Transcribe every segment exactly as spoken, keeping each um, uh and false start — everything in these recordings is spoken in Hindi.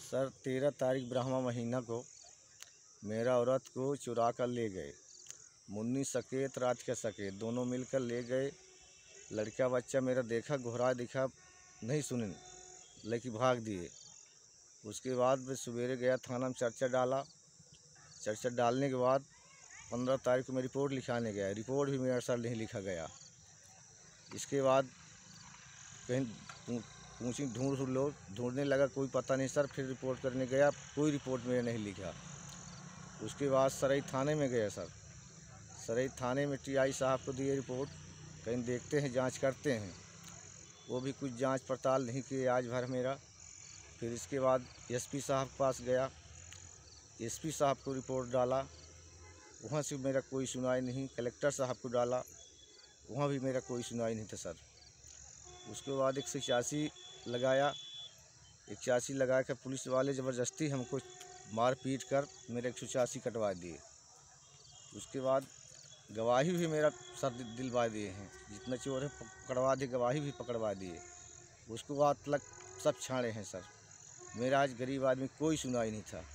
सर तेरह तारीख ब्रह्मा महीना को मेरा औरत को चुरा कर ले गए। मुन्नी सकेत रात के सकेत दोनों मिलकर ले गए। लड़का बच्चा मेरा देखा, घोड़ा दिखा, नहीं सुने, लेकिन भाग दिए। उसके बाद मैं सवेरे गया थाना में चर्चा डाला। चर्चा डालने के बाद पंद्रह तारीख को मैं रिपोर्ट लिखाने गया। रिपोर्ट भी मेरे साथ नहीं लिखा गया। इसके बाद कहीं पूछी ढूंढ लो ढूंढने लगा, कोई पता नहीं सर। फिर रिपोर्ट करने गया, कोई रिपोर्ट मेरे नहीं लिखा। उसके बाद सरई थाने में गया सर। सरई थाने में टीआई साहब को दिए रिपोर्ट, कहीं देखते हैं, जांच करते हैं। वो भी कुछ जांच पड़ताल नहीं किए आज भर मेरा। फिर इसके बाद एसपी साहब के पास गया। एसपी साहब को रिपोर्ट डाला, वहाँ से मेरा कोई सुनाई नहीं। कलेक्टर साहब को डाला, वहाँ भी मेरा कोई सुनाई नहीं था सर। उसके बाद एक सौ इक्यासी लगाया। इक्यासी लगा कर पुलिस वाले ज़बरदस्ती हमको मार पीट कर मेरे एक सौ इक्यासी कटवा दिए। उसके बाद गवाही भी मेरा सर दिलवा दिए हैं। जितना चोर है पकड़वा दिए, गवाही भी पकड़वा दिए। उसके बाद तक सब छाड़े हैं सर। मेरा आज गरीब आदमी कोई सुनाई नहीं था।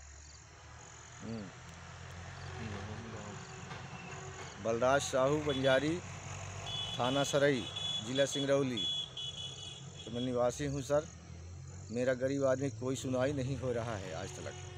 बलराज साहू बंजारी, थाना सरई, जिला सिंगरौली तो मैं निवासी हूँ सर। मेरा गरीब आदमी कोई सुनाई नहीं हो रहा है आज तक।